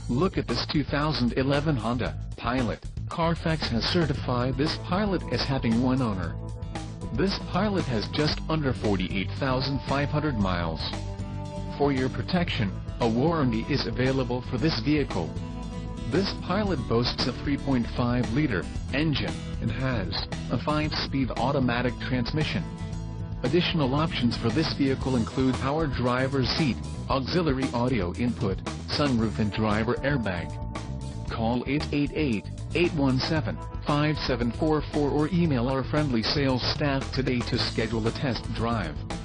Look at this 2011 Honda Pilot. Carfax has certified this Pilot as having one owner. This Pilot has just under 48,500 miles. For your protection, a warranty is available for this vehicle. This Pilot boasts a 3.5-liter engine and has a 5-speed automatic transmission. Additional options for this vehicle include power driver's seat, auxiliary audio input, sunroof and driver airbag. Call 888-817-5744 or email our friendly sales staff today to schedule a test drive.